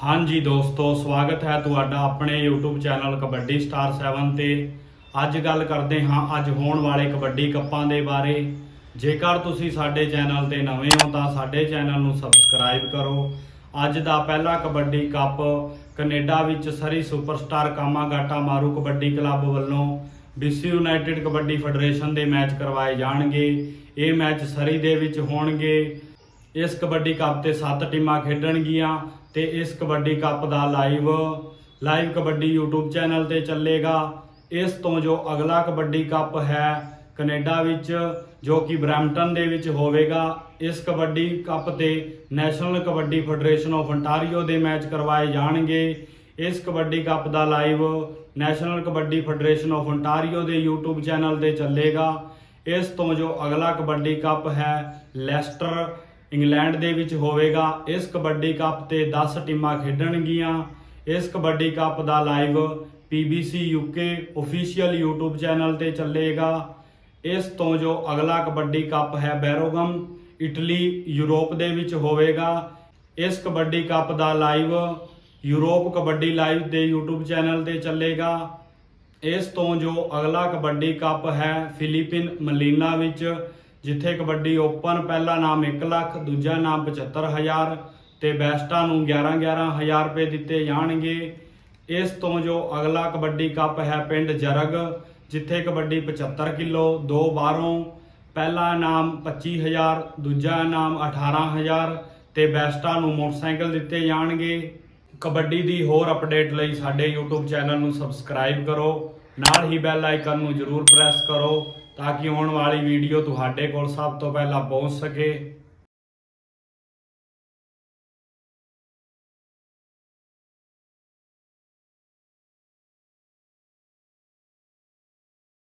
हाँ जी दोस्तों, स्वागत है तुहाडा अपने यूट्यूब चैनल कबड्डी स्टार 7 ते। अज गल करते हाँ अज होने वाले कबड्डी कप्पां दे बारे। जेकर तुसी साडे चैनल ते नवे हो तो साडे चैनल नूं सबसक्राइब करो। अज दा पहला कबड्डी कप कनेडा विच सरी Superstar Komagata Maru Kabaddi Club वल्लों BC यूनाइटेड कबड्डी फैडरेशन दे मैच करवाए जाणगे। ये मैच सरी दे विच होणगे। इस कबड्डी कप ते 7 टीमां खेडणगियां ते इस कबड्डी कप का लाइव कबड्डी यूट्यूब चैनल ते चलेगा। इस तो जो अगला कबड्डी कप है कनेडा विच जो कि ब्रैम्पटन दे विच होवेगा। इस कबड्डी कप ते National Kabaddi Federation of Ontario दे मैच करवाए जाणगे। इस कबड्डी कप का live National Kabaddi Federation of Ontario दे यूट्यूब चैनल ते चलेगा। इस तो जो अगला कबड्डी कप है लैस्टर इंग्लैंड दे विच होवेगा। इस कबड्डी कप ते 10 टीमां खेडणगियां। इस कबड्डी कप का live PBC UK official YouTube channel ते चलेगा। इस तो जो अगला कबड्डी कप है बैरोगम इटली यूरोप दे विच होवेगा। इस कबड्डी कप का लाइव यूरोप कबड्डी लाइव दे यूट्यूब चैनल ते चलेगा। इस तो जो अगला कबड्डी कप है फिलीपीन मलीना विच जिथे कबड्डी ओपन पहला नाम 1 लाख दूजा नाम 75,000 ते बेस्टा नूं 11,000 रुपये दिते जाणगे। इस तो जो अगला कबड्डी कप है पिंड जरग जिथे कबड्डी 75 किलो 2 बारों पहला नाम 25,000 दूजा नाम 18,000 ते बेस्टा नूं मोटरसाइकिल दिते जाणगे। कबड्डी दी होर अपडेट लई साडे यूट्यूब चैनल नूं सबसक्राइब करो, नाल ही बैल आइकन नूं जरूर प्रेस करो ताकि आने वाली वीडियो तुहाडे कोल सब तो पहला पहुंच सके।